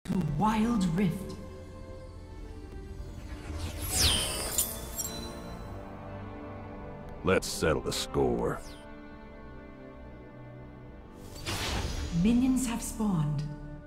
to Wild Rift. Let's settle the score. Minions have spawned.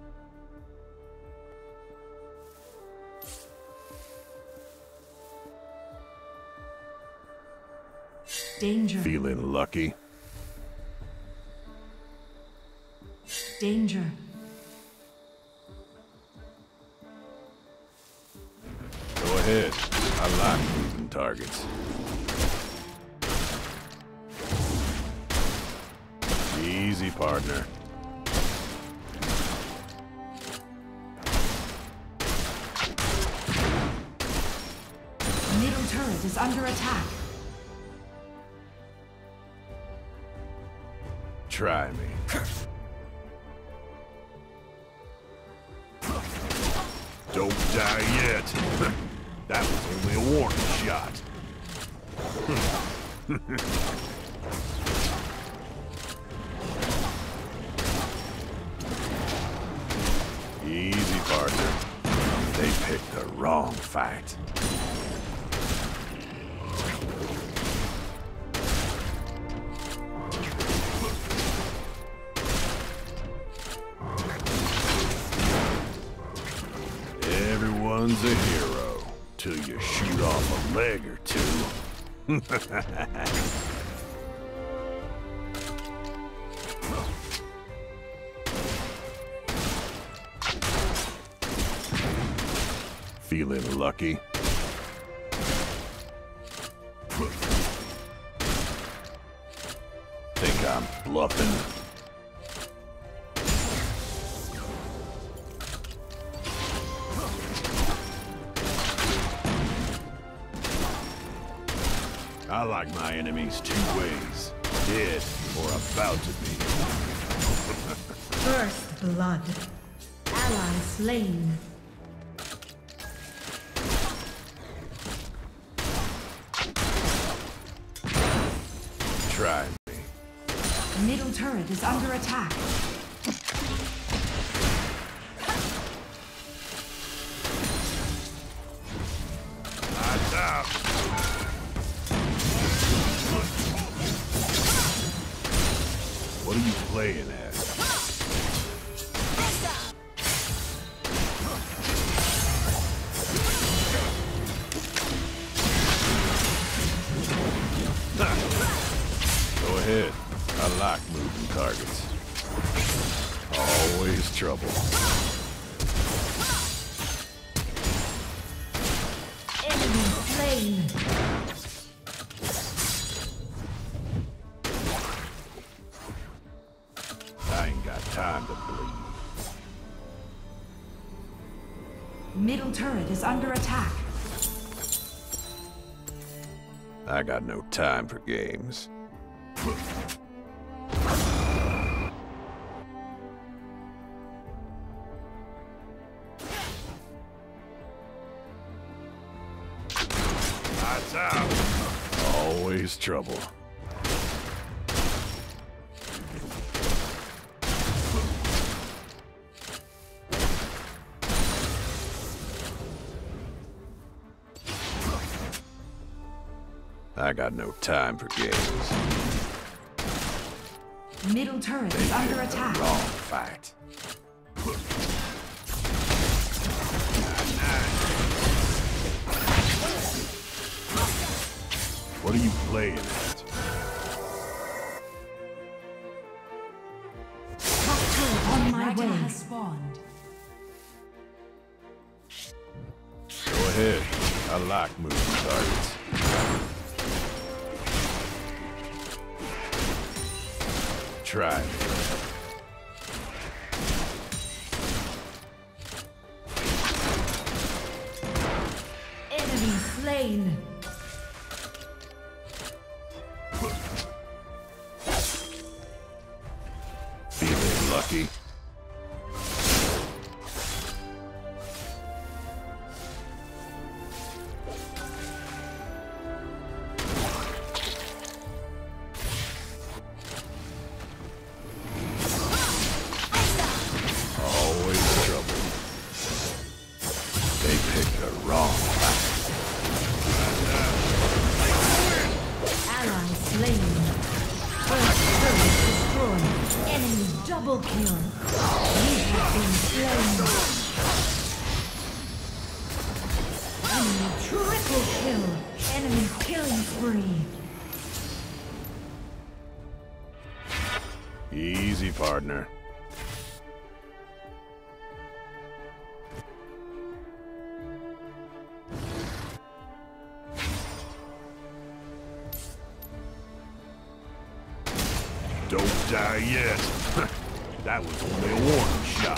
Danger. Feeling lucky? Danger. Go ahead. I like moving targets. Easy, partner. Middle turret is under attack. Try me. Don't die yet. That was only a warning shot. Easy, partner. They picked the wrong fight. Everyone's a hero till you shoot off a leg or two. Feeling lucky? Think I'm bluffing? I like my enemies two ways. Dead or about to be. First blood. Ally slain. Try me. Middle turret is under attack. Lights out. What are you playing at? Go ahead. I like moving targets. Always trouble. Enemy slain. I ain't got time to bleed. Middle turret is under attack. I got no time for games. Lights out. Always trouble. I got no time for games. Middle turret is under attack. Wrong fight. What are you playing at? Top turret on my way has spawned. Go ahead. I like moving targets. Try me. Enemy slain. Feeling lucky? spree. Easy, partner. Don't die yet. That was only a warning shot.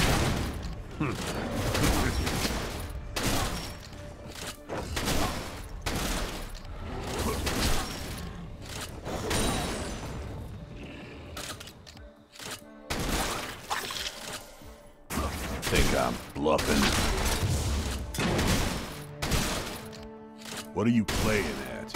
Think I'm bluffing? What are you playing at?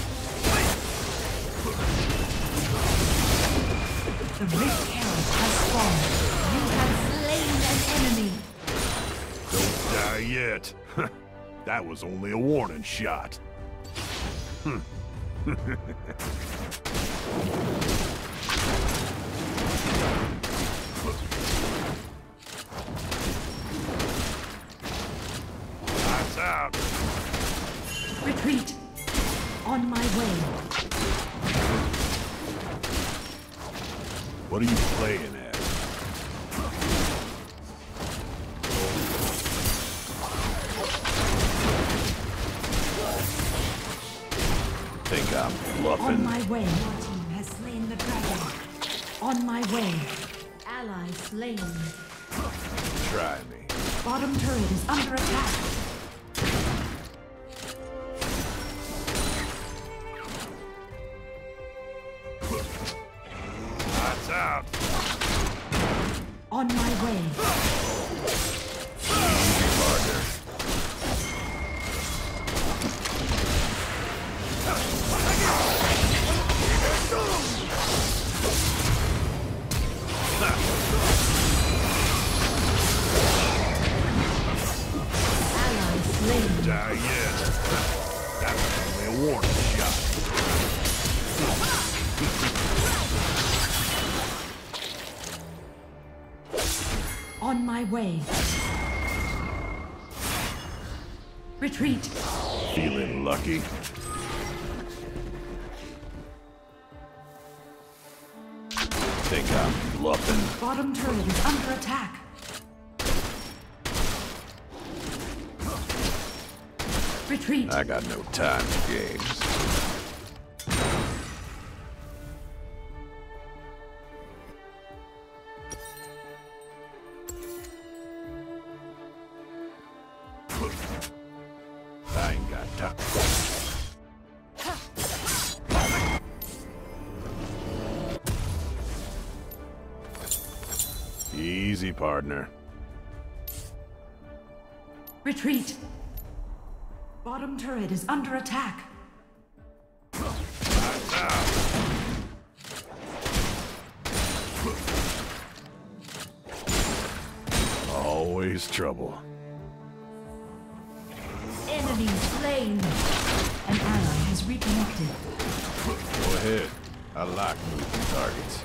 The Rift Herald has fallen. You have slain an enemy. Don't die yet. That was only a warning shot. Lights out. Retreat. On my way. What are you playing at? Think I'm bluffing? On my way. Your team has slain the dragon. On my way. Ally slain. Try me. Bottom turret is under attack. Lights out. On my way. Easy, partner. Ally slain. Die yet. That was only a warning shot. On my way. Retreat. Feeling lucky? Think I'm bluffing? Bottom turret is under attack. Retreat. I got no time for games. I ain't got time. Easy, partner. Retreat. Bottom turret is under attack. Always trouble. Enemy slain. An ally has reconnected. Go ahead. I like moving targets.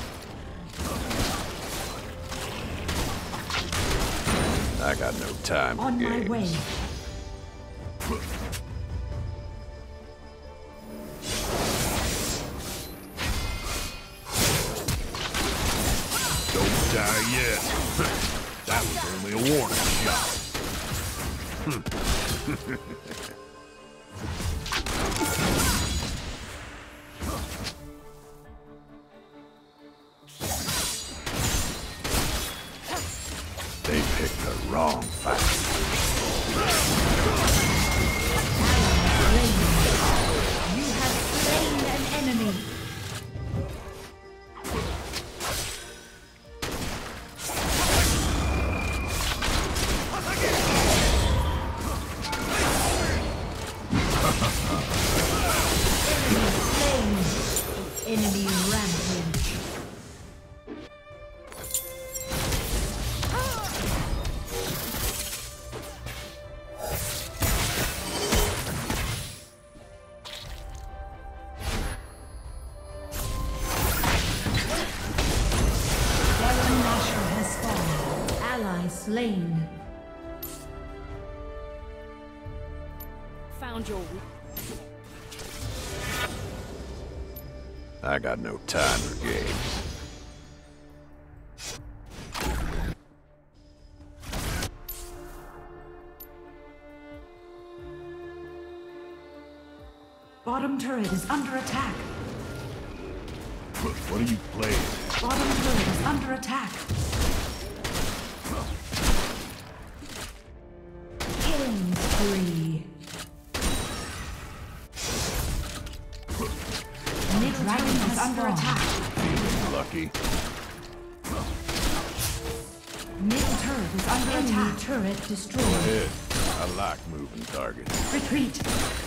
I got no time for On games. my way. Don't die yet. That was only a warning shot. They picked the wrong fight. You have slain an enemy. Enemy rampage. Slain. Found your I got no time for games. Bottom turret is under attack. What are you playing? Bottom turret is under attack. Killing spree. Mid-dragon is under attack. Lucky. Middle turret is under attack. Turret Go destroyed. ahead. I like moving targets. Retreat.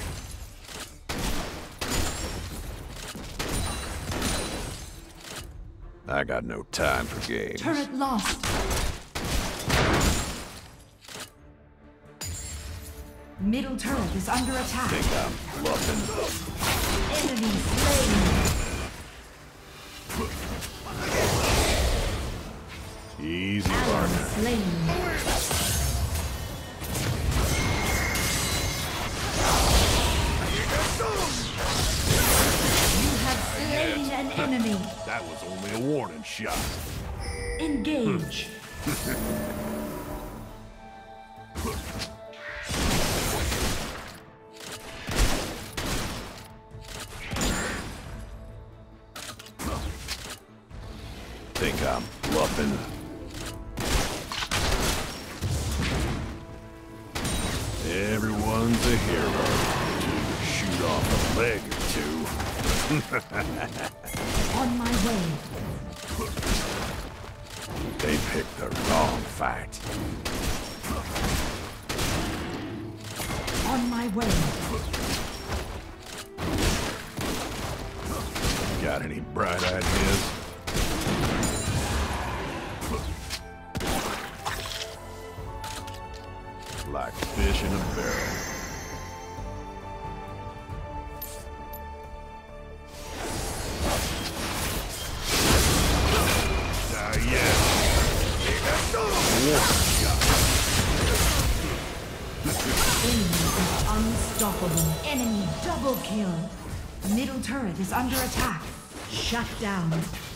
I got no time for games. Turret lost. Middle turret is under attack. Think I'm bluffing? Enemy slain. Easy, Ally partner. slain. You have slain an enemy. That was only a warning shot. Engage. Think I'm bluffing? Everyone's a hero till you shoot off a leg or two. On my way. They picked the wrong fight. On my way. Got any bright ideas? Like fish in a barrel. Yeah. Enemy is unstoppable. Enemy double kill. Middle turret is under attack. Shut down.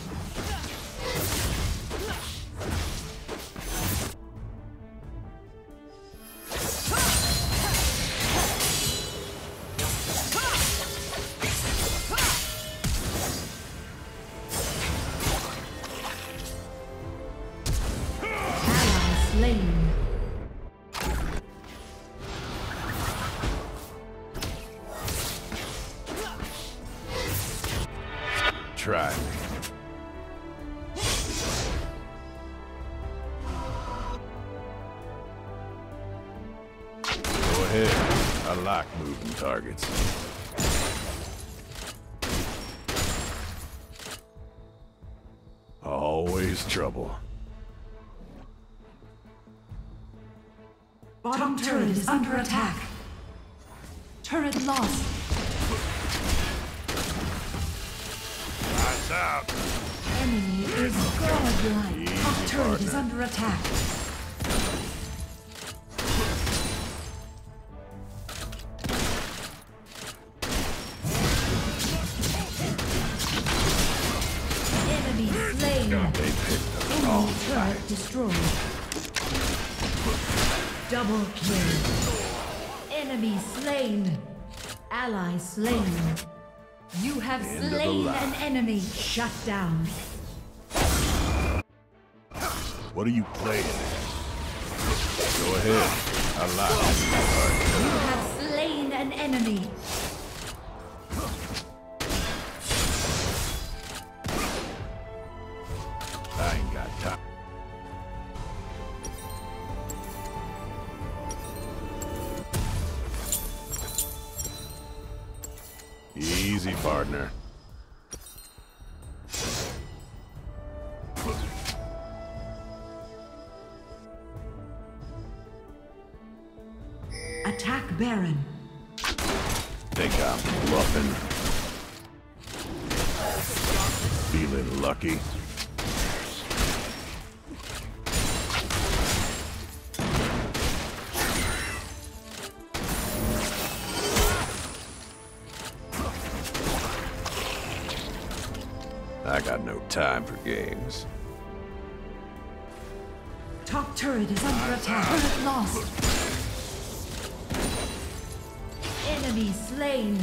Slain. Try me. Go ahead. I like moving targets. Always trouble. Bottom turret is under attack. Turret lost. Lights out. Enemy is godlike. Easy, Top turret is partner. under attack. Enemy slain. They picked the wrong Enemy fight. turret destroyed. Double kill. Enemy slain. Ally slain. You have End of the slain line. an enemy. Shut down. What are you playing? Go ahead. I like You have slain an enemy. I ain't got time. Easy, partner. Attack Baron. Think I'm bluffing? Feeling lucky? got no time for games. Top turret is under attack. Turret lost. Enemy slain.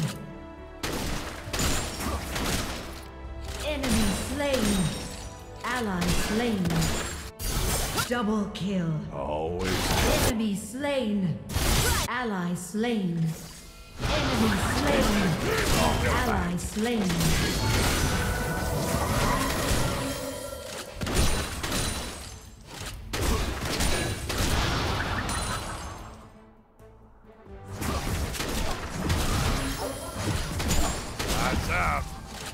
Enemy slain. Ally slain. Double kill. Always. Enemy slain. Ally slain. Enemy slain. Ally slain. Lights out.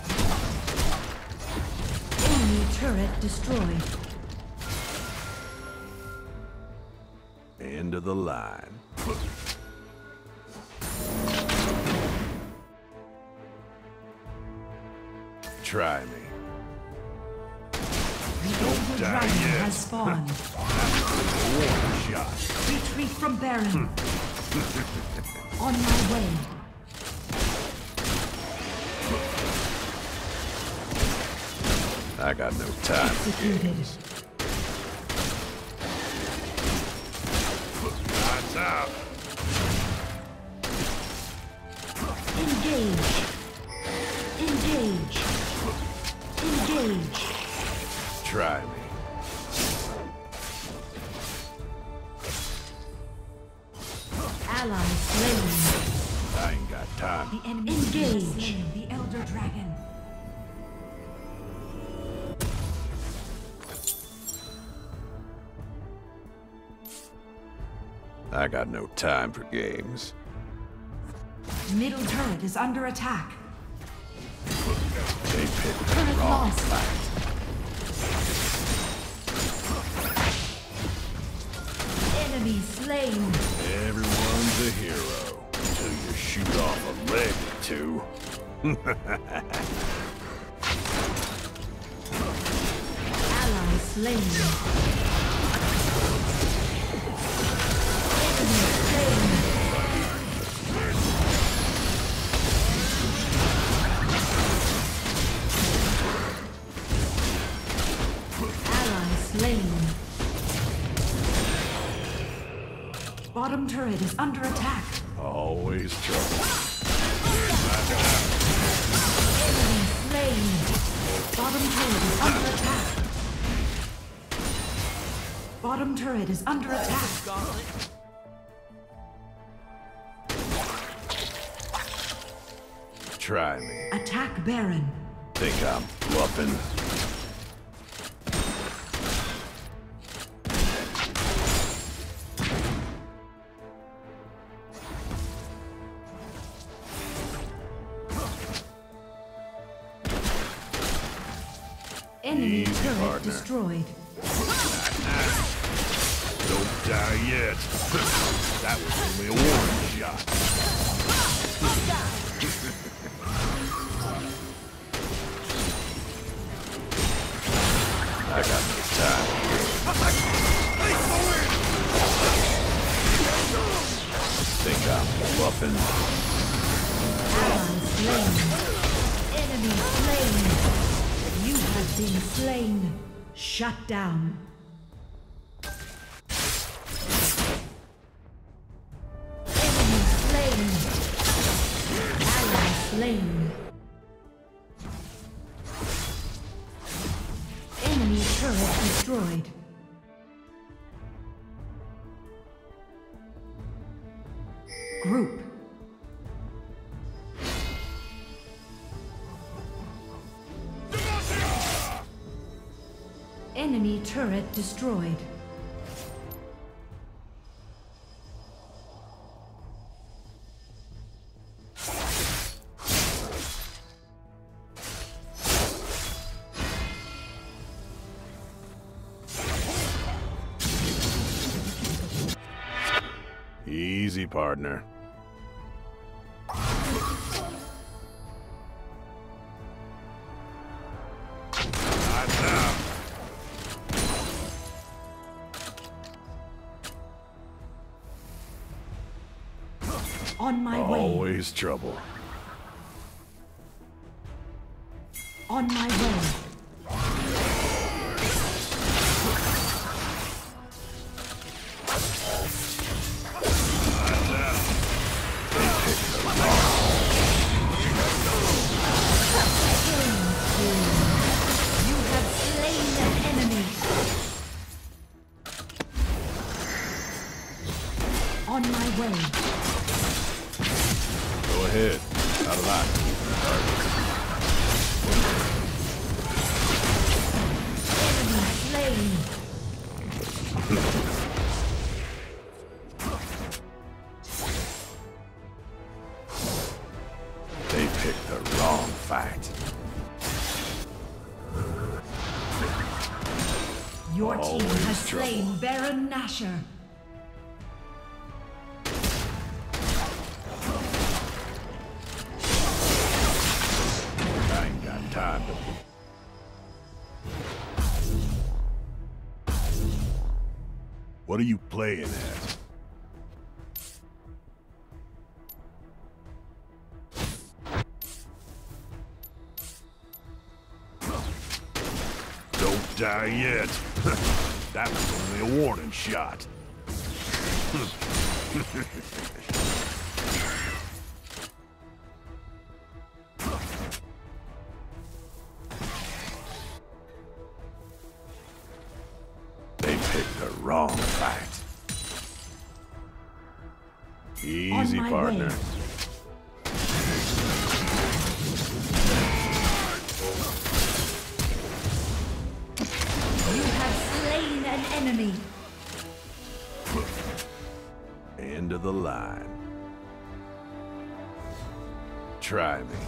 Enemy turret destroyed. End of the line. Try me. The Elder Dragon has spawned. One shot. Retreat from Baron. On my way. I got no time for Executed. games. Lights out. Engage. Engage. Engage. Try me. Ally slain. I ain't got time. The enemy engage. The Elder Dragon. I got no time for games. Middle turret is under attack. They picked the Turret wrong lost. fight. Enemy slain. Everyone's a hero until you shoot off a leg or two. Ally slain. Enemy slain. Ally slain. Bottom turret is under attack. Always trouble. Enemy slain. Bottom turret is under attack. Bottom turret is under attack. Try me. Attack Baron. Think I'm bluffing? Enemy Easy, turret partner. destroyed. Don't die yet. That was only a warning shot. I got no time. Think I'm bluffing? Ally slain. Enemy slain. You have been slain. Shut down. Enemy slain. Ally slain. Enemy turret destroyed. Group. Enemy turret destroyed. Easy, partner. On my way. Always trouble. On my way. On my way. Go ahead. Out of that. Enemy slain. They picked the wrong fight. Your team Always has trouble. slain Baron Nashor. I ain't got time to... What are you playing at? Don't die yet. That was only a warning shot. They picked the wrong fight. Easy, my partner. way. You have slain an enemy. End of the line. Try me.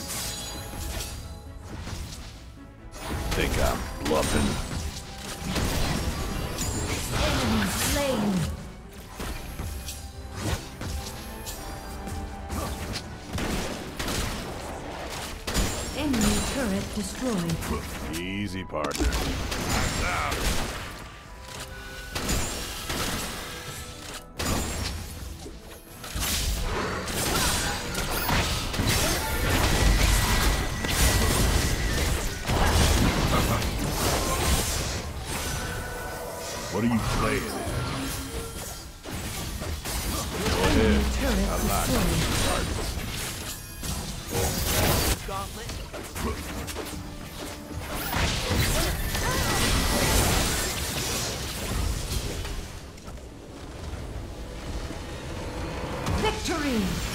Think I'm bluffing? Enemy slain. Enemy turret destroyed. Easy, partner. What are you playing at? Go ahead. Turret I like destroyed. targets. Victory!